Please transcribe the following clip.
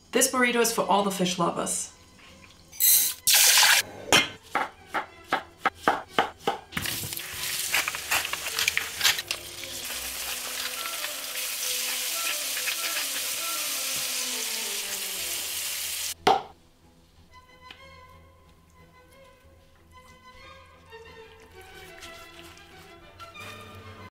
This burrito is for all the fish lovers.